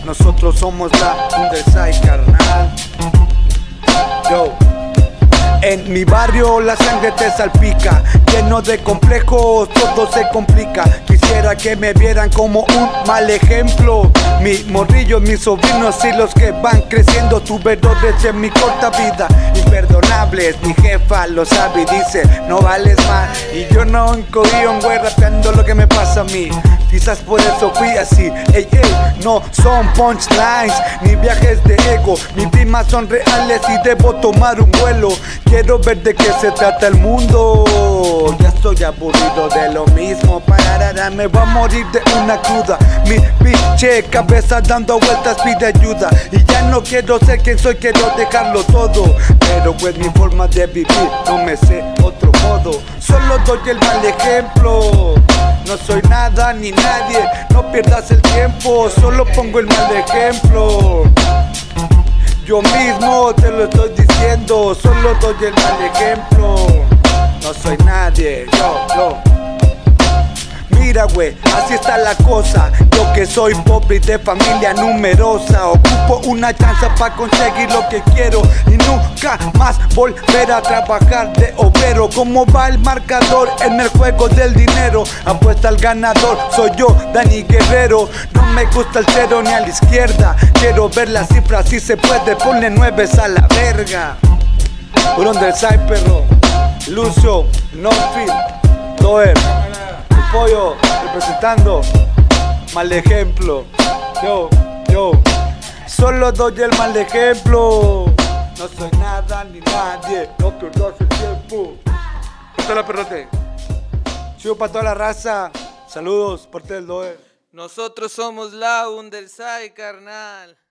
Nosotros somos la Underside, carnal. Yo. En mi barrio la sangre te salpica, lleno de complejos, todo se complica. Quisiera que me vieran como un mal ejemplo. Mi morrillo, mis sobrinos y los que van creciendo, tuberdores en mi corta vida, imperdonables. Mi jefa lo sabe y dice, no vales más. Y yo no encogí un güey rapeando lo que me pasa a mí. Quizás por eso fui así, ey, no son punchlines ni viajes de ego. Mis rimas son reales y debo tomar un vuelo. Quiero ver de qué se trata el mundo. Ya estoy aburrido de lo mismo. Pararara, me voy a morir de una cruda. Mi pinche cabeza dando vueltas pide ayuda. Y ya no quiero ser quien soy, quiero dejarlo todo. Pero pues mi forma de vivir, no me sé otro modo. Solo doy el mal ejemplo. No soy nada ni nadie, no pierdas el tiempo. Solo pongo el mal ejemplo. Yo mismo te lo estoy diciendo, solo doy el mal ejemplo. No soy nadie, yo. Mira güey, así está la cosa. Yo que soy pobre y de familia numerosa, ocupo una chance para conseguir lo que quiero y nunca más volver a trabajar de obrero. ¿Cómo va el marcador en el juego del dinero? Apuesta al ganador, soy yo, Dani Guerrero. No me gusta el cero ni a la izquierda. Quiero ver las cifras, si se puede, ponle 9 a la verga. Por Underside, perro. Lucio, Northfield, Doer, el pollo, representando. Mal ejemplo. Yo. Solo doy el mal ejemplo. No soy nada ni nadie, no pierdas el tiempo. Esto es la perrote. Chido para toda la raza. Saludos, parte del Doer. Nosotros somos la Underside, carnal.